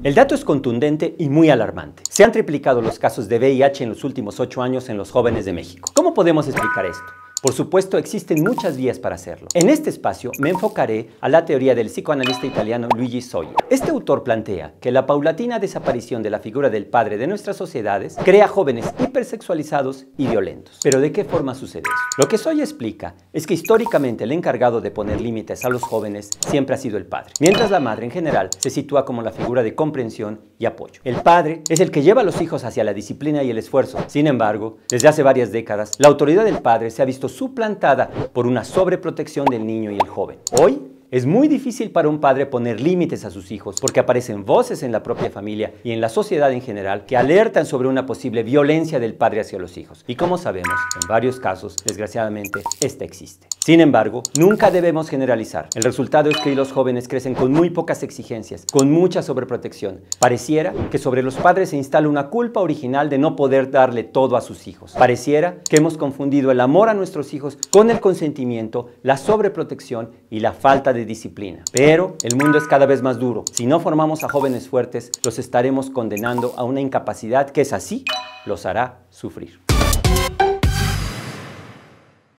El dato es contundente y muy alarmante. Se han triplicado los casos de VIH en los últimos 8 años en los jóvenes de México. ¿Cómo podemos explicar esto? Por supuesto, existen muchas vías para hacerlo. En este espacio me enfocaré a la teoría del psicoanalista italiano Luigi Soglia. Este autor plantea que la paulatina desaparición de la figura del padre de nuestras sociedades crea jóvenes hipersexualizados y violentos. ¿Pero de qué forma sucede eso? Lo que Soglia explica es que históricamente el encargado de poner límites a los jóvenes siempre ha sido el padre, mientras la madre en general se sitúa como la figura de comprensión y apoyo. El padre es el que lleva a los hijos hacia la disciplina y el esfuerzo. Sin embargo, desde hace varias décadas, la autoridad del padre se ha visto suplantada por una sobreprotección del niño y el joven. Hoy es muy difícil para un padre poner límites a sus hijos porque aparecen voces en la propia familia y en la sociedad en general que alertan sobre una posible violencia del padre hacia los hijos. Y como sabemos, en varios casos, desgraciadamente, esta existe. Sin embargo, nunca debemos generalizar. El resultado es que los jóvenes crecen con muy pocas exigencias, con mucha sobreprotección. Pareciera que sobre los padres se instala una culpa original de no poder darle todo a sus hijos. Pareciera que hemos confundido el amor a nuestros hijos con el consentimiento, la sobreprotección y la falta de disciplina. Pero el mundo es cada vez más duro. Si no formamos a jóvenes fuertes, los estaremos condenando a una incapacidad que es así, los hará sufrir.